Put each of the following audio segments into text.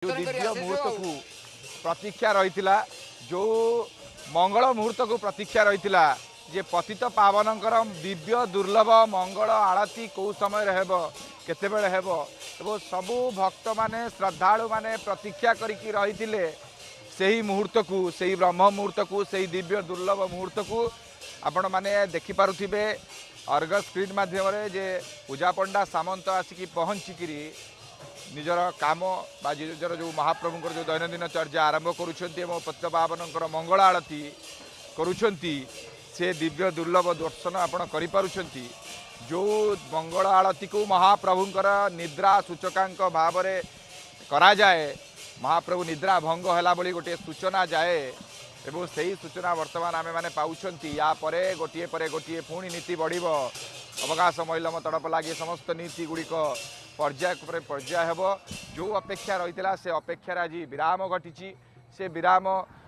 दिव्य मुहूर्त को प्रतीक्षा रही जो मंगल मुहूर्त को प्रतीक्षा रही जे पतित पावनकर दिव्य दुर्लभ मंगल आरती कौ समय केते बेले हेबो एवं सबु भक्त माने श्रद्धालु माने प्रतीक्षा करिकी रही सही मुहूर्त को सही ब्रह्म मुहूर्त को सही दिव्य दुर्लभ मुहूर्त को आपण माने देखि पारुथिबे अर्ग स्क्रीन माध्यम जे पूजा पंडा सामंत आसिकी पहुँचिकी निजर काम बा निजर जो महाप्रभुंकर जो दैनंदिन चर्या आरंभ करुछंती पतित पावनकर मंगल आरती करुछंती से दिव्य दुर्लभ दर्शन आपण करि पारुछंती जो मंगल आरती को महाप्रभुंकर निद्रा सूचकांक भाव में करा जाए महाप्रभु निद्रा भंग हैला बोली गोटे सूचना जाए एवं सही सूचना वर्तमान आमे माने पाउछंती या परे गोटिए पुणी नीति बढ़िब अवकाश महिलम तड़प लगे समस्त नीति गुड़िक पर्याय पर पर्याय हेब जो अपेक्षा रही से अपेक्षार आज विराम घटी से विराम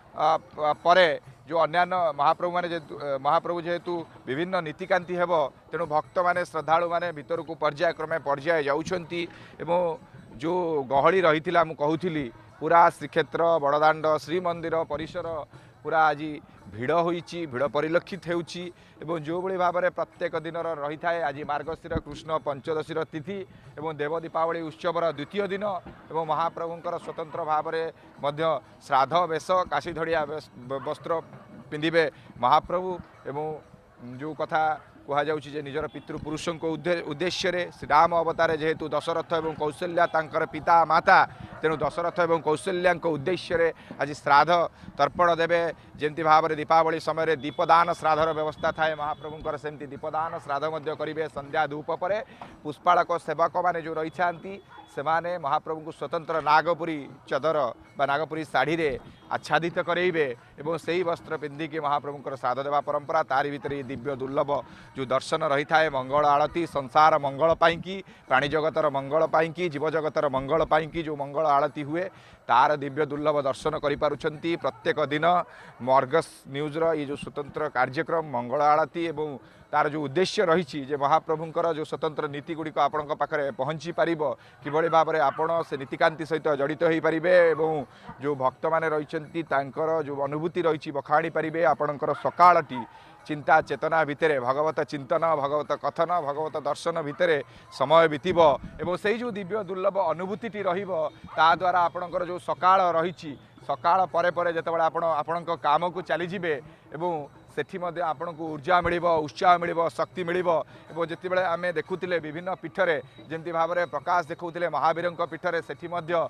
परे जो अन्यान्य महाप्रभु जेहेतु विभिन्न नीतिकांति हेब तेणु भक्त माने श्रद्धालु माने भीतर को पर्याय क्रमे पर्याय जाउछंती एवं जो गहली रही कहूली पूरा श्रीक्षेत्र बड़दाण्ड श्रीमंदिर परिसर पूरा आज भिड़ होईची भिड़ परिलक्षित होउची एवं जो भली भाव में प्रत्येक दिन रही थाए आज मार्गशीर कृष्ण पंचदशीर तिथि एवं देव दीपावली उत्सवर द्वितीय दिन एवं महाप्रभुंकर स्वतंत्र भाव में मध्य श्राद्ध वेश काशीधड़िया वस्त्र पिंधिबे महाप्रभु एवं जो कथा कहुच्छी जे निजर पितृपुरुषों उद्देश्य श्रीराम अवतारे जेहेतु दशरथ और कौशल्या तांकर पिता माता तेणु दशरथ और कौशल्या उद्देश्य आज श्राद्ध तर्पण देवे जमती भाव में दीपावली समय दीपदान श्राद्धर व्यवस्था थाए महाप्रभुंकर सेमती दीपदान श्राद्ध करेंगे संध्या धूप पर पुष्पाड़क सेवक मैंने जो रही था से महाप्रभु को स्वतंत्र नागपुरी चदर बा नागपुरी शाढ़ी रे आच्छादित करेबे एवं से ही वस्त्र पिंधिकी महाप्रभुंकर श्राद्ध देवा परंपरा तारी भितर दिव्य दुर्लभ जो दर्शन रही थाए मंगल आरती संसार मंगल पाइंकी प्राणी जगतर मंगल पाइंकी जीव जगतर मंगल पाइंकी जो मंगल आरती हुए तार दिव्य दुर्लभ दर्शन करिपारुछंती प्रत्येक दिन मर्गस न्यूज ये जो स्वतंत्र कार्यक्रम मंगल आरती एवं तार जो उद्देश्य रही महाप्रभुंकर जो स्वतंत्र नीति गुड़िक आपण पाखे पहुँची पार किभली भाव में आपण से नीतिकांति सहित जड़ित हो पारे एवं जो भक्त मैंने रही जो अनुभूति रही बखाणी पारे आपणकर सकाळटी चिंता चेतना भितर भगवत चिंतन भगवत कथन भगवत दर्शन भितर समय बीतब एवं से जो दिव्य दुर्लभ अनुभूति द्वारा आपणकर जो सकाळ रही सकाळ परे परे जेतेबेले आपण काम को चलीजे एवं सेठी मध्य आपन को ऊर्जा मिलिब उत्साह मिलिब शक्ति मिलिब एवं जितेबाला आम देखुले विभिन्न पीठरे जमती भाव में प्रकाश देखुले महावीर पीठरे सेठी मध्य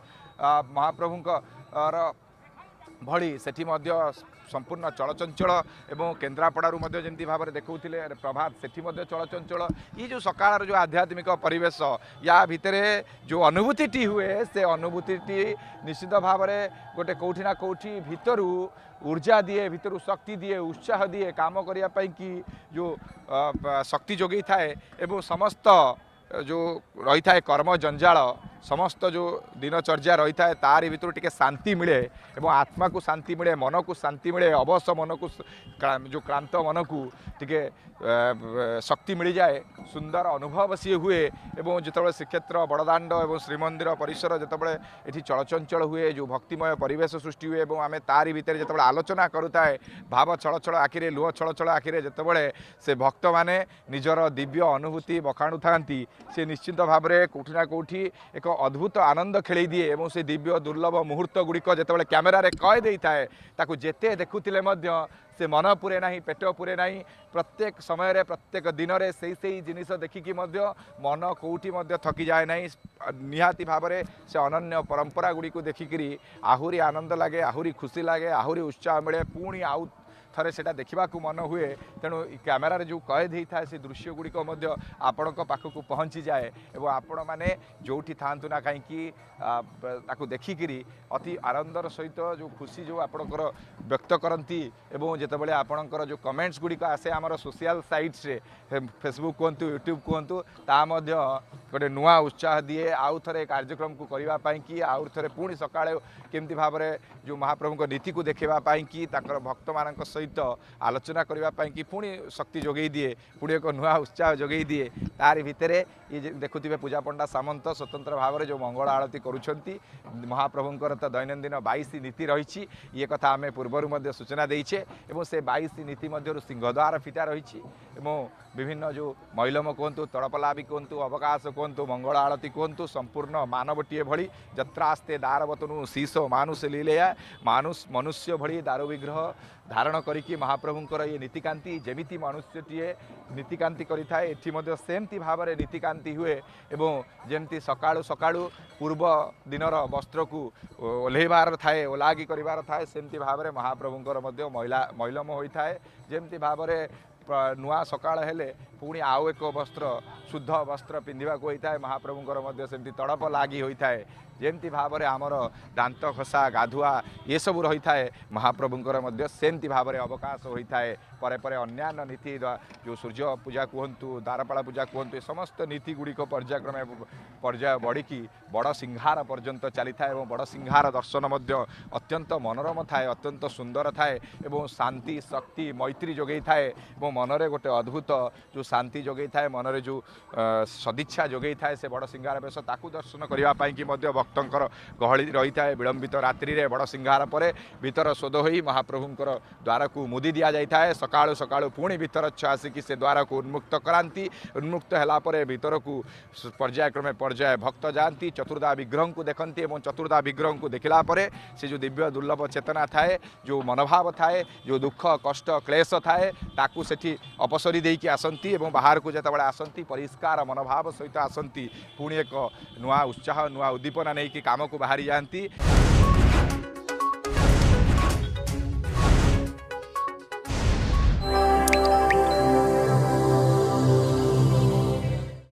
महाप्रभुंकर भली सेठी मध्य संपूर्ण चलचंचल एवं केन्द्रापड़ारू जमती भाव में देखुले प्रभात सेठी चलचंचल ये जो सकाळ जो आध्यात्मिक परिवेश या भितर जो अनुभूति हुए से अनुभूति निश्चित भाव में गोटे कौटी ना कौटी भितरू ऊर्जा दिए भितर शक्ति दिए उत्साह दिए काम करने कि जो शक्ति जोगी थाए एवं समस्त जो रही था कर्म जंजाल समस्त जो दिनचर्या रही था तारी भितर टिके शांति मिले एवं आत्मा को शांति मिले मन को शांति मिले अवश्य मन को जो क्रांत मन को टिके शक्ति मिल जाए सुंदर अनुभव सी हुए एवं जिते श्रीक्षेत्र बड़दाण्ड एवं श्रीमंदिर परिसर जितेबाला ये चलचंचल हुए जो भक्तिमय परिवेश सृष्टि हुए एवं आम तारी भितर जिते आलोचना करुए भाव छलछल आखिरे लुह छलछल आखिरे जितेबाला से भक्त मैंने निजर दिव्य अनुभूति बखाणु था से निश्चित भाव में कौटी ना कौटी एक अद्भुत आनंद खेल दिए एवं से दिव्य दुर्लभ मुहूर्त गुड़िक जितेबाला कैमेरा कैद थाए ताकू जेते देखुले से मन पुरे ना पेट पुरे ना प्रत्येक समय प्रत्येक दिन में से जिनिस देखिकी मन कौटी थकी जाए ना निहाती भाव में से अनन्य परंपरा गुड़ी को देखिकी आहुरी आनंद लगे आहुरी खुशी लगे आहुरी उत्साह मिले पुणी आउ थरे सेटा देखा मन हुए तेणु कैमेरा जो कैद होता है से दृश्य गुड़िक आपण पाखक पहुँची जाए और आपण मैंने जो था ना कहीं देखिकी अति आनंदर सहित जो खुशी जो आपणकर व्यक्त करती एवं जितेबाला आपणकर जो कमेंट्स गुड़िक आसे आमर सोशल साइट्स रे फेसबुक कहतु यूट्यूब कहतु ता गोटे नुआ उत्साह दिए आउ थे कार्यक्रम को करने कि आउ थे पुणी सकाଳେ केमती भाव में जो महाप्रभु नीति को देखापी भक्त मान सहित सहित आलोचना करने कि पुणी शक्ति जोगई दिए पुणी एक नुआ उत्साह जोगई दिए तारि भितर ये देखुवे पूजा पंडा सामंत स्वतंत्र भाव में जो मंगल आरती करुँच महाप्रभुंकर तो दैनंदिन 22 नीति रही ये कथा आम पूर्वर सूचना देचे से 22 नीति मध्य सिंहद्वार फिटा रही विभिन्न जो मैलम कहतु तड़पला भी कहतु अवकाश कहतु मंगल आरती कहतु संपूर्ण मानवटीए भली जत्रास्ते दारवतनु शीश मानुष लीलया मानुष मनुष्य भली दारु विग्रह धारण करिकी महाप्रभुंकर ये नीतिकांति जेमिति मनुष्यटीए नीतिकांति करिथाए एठी मध्य सेमती भाव में नीतिकांति हुए एवं जेमती सकाळु सकाळु पूर्व दिनर वस्त्र को ओल्हेबार थाए ओलागी करिवार थाए सेमती भाव में महाप्रभुंकर मध्य मैलम होइथाए जेमती भाव में नुआ सकाळ हेले पुणी आउ एक वस्त्र शुद्ध वस्त्र पिंधिबा होता है महाप्रभुंकर मध्य सेमती तड़प लागी होता है जेमती भाव में आमर दांत घसा गाधुआ ये सब रही है महाप्रभुंकर मध्य सेमती भाव में अवकाश होता है परे परे अन्यान्य नीति जो सूर्य पूजा कहतु द्वारपाल पूजा कहतु समस्त नीति गुड़िक पर्यायक्रमे पर्याय बढ़ी बड़ सिंहार पर्यंत चली था बड़ सिंहार दर्शन अत्यंत मनोरम थाए अत्यंत सुंदर थाए शांति शक्ति मैत्री जोगई थाए मनरे गोटे अद्भुत जो शांति जोगई थाए मनरे जो सदिच्छा जोगई थाए से बड़ सिंहार बेश ताकू दर्शन करने भक्तंकर गहली रही है विलंबित रात्रि रे बड़ सिंहार पर भीतर शोध हो महाप्रभुंकर द्वार को मुदी दि जाए सकाळु सकाळु पुणी भीतर आसिकी से द्वार को उन्मुक्त कराती उन्मुक्त है भीतर को पर्यायक्रमे पर्याय भक्त जाती चतुर्धा विग्रह को देखती और चतुर्धा विग्रह को देखला से जो दिव्य दुर्लभ चेतना थाए जो मनोभाव थाए जो दुख कष्ट क्लेश थाए ताकू सेठी अपसरी देकी आसती और बाहर को जिते आसती परिष्कार मनोभाव सहित आसती पुणी एक नुआ उत्साह नुआ उद्दीपना नहीं कि काम को बाहरी जाती।